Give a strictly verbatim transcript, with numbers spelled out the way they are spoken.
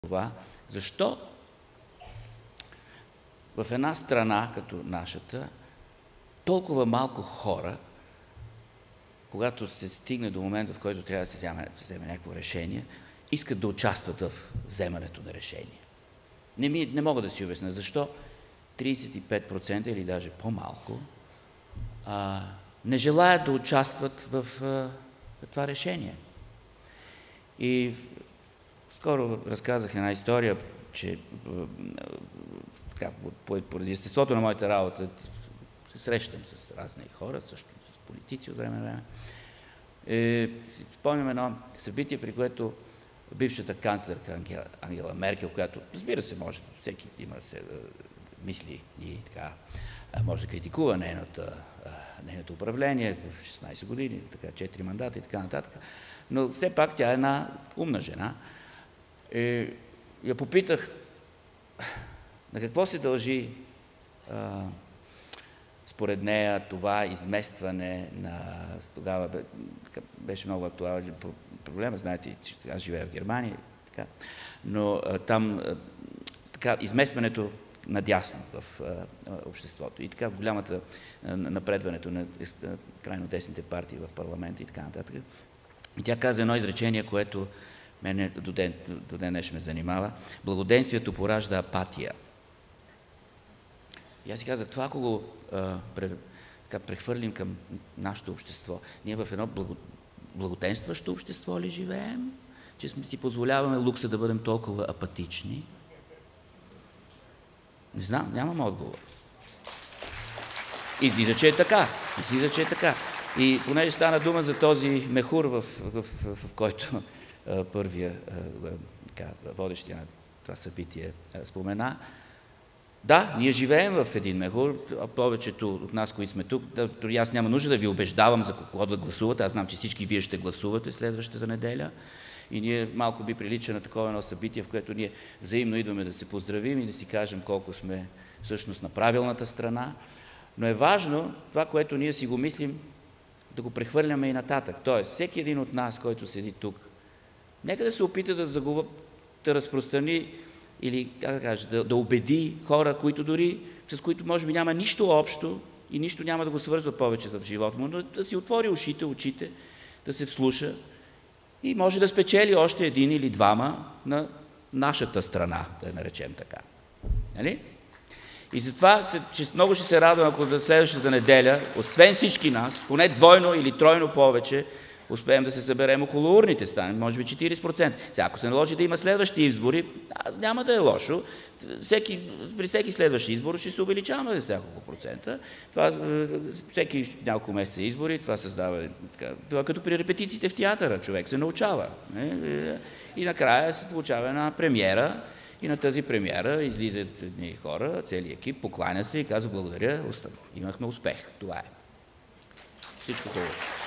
това, защо в една страна като нашата толкова малко хора, когато се стигне до момента, в който трябва да се вземе, да се вземе някакво решение, искат да участват в вземането на решение. Не, ми, не мога да си обясня защо тридесет и пет процента или даже по-малко а, не желаят да участват в а, това решение. И скоро разказах една история, че така, поради естеството на моята работа се срещам с разни хора, също с политици от време на време. Е, си спомням едно събитие, при което бившата канцлерка Ангела, Ангела Меркел, която, разбира се, може, всеки има се мисли и така, може да критикува нейното, нейното управление, шестнайсет години, така, четири мандата и така нататък, но все пак тя е една умна жена. И я попитах на какво се дължи а, според нея това изместване на... Тогава беше много актуален проблема, знаете, че аз живея в Германия, така, но а, там а, така, изместването надясно в а, обществото и така голямата а, напредването на а, крайно десните партии в парламента и така нататък. И тя каза едно изречение, което мене до ден, до ден днес ме занимава. Благоденствието поражда апатия. И аз си казах, това ако го а, пре, така, прехвърлим към нашето общество, ние в едно благо, благоденстващо общество ли живеем, че сме си позволяваме лукса да бъдем толкова апатични? Не знам, нямам отговор. Излиза, че е така. Излиза, че е така. И понеже стана дума за този мехур, в, в, в, в който а, първия а, така, водещия на това събитие а, спомена, да, ние живеем в един мехур, а повечето от нас, които сме тук, да, дори аз няма нужда да ви убеждавам за какво да гласувате, аз знам, че всички вие ще гласувате следващата неделя и ние малко би прилича на такова едно събитие, в което ние взаимно идваме да се поздравим и да си кажем колко сме всъщност на правилната страна, но е важно това, което ние си го мислим, да го прехвърляме и нататък. Тоест, всеки един от нас, който седи тук, нека да се опита да, загуба, да разпространи или, как да кажа, да, да убеди хора, които дори, с които може би няма нищо общо и нищо няма да го свързва повече в живота му, но да си отвори ушите, очите, да се вслуша и може да спечели още един или двама на нашата страна, да я наречем така. Нали? И затова че много ще се радвам, ако следващата неделя, освен всички нас, поне двойно или тройно повече, успеем да се съберем около урните, стане, може би четирийсет процента. Сега, ако се наложи да има следващи избори, няма да е лошо. Всеки, при всеки следващ избор ще се увеличаваме за няколко процента. Това, всеки няколко месеца избори, това създава... Така, това като при репетициите в театъра, човек се научава. Не? И накрая се получава една премиера, и на тази премиера излизат едни хора, целият екип, покланя се и казва благодаря, имахме успех. Това е. Всичко хубаво.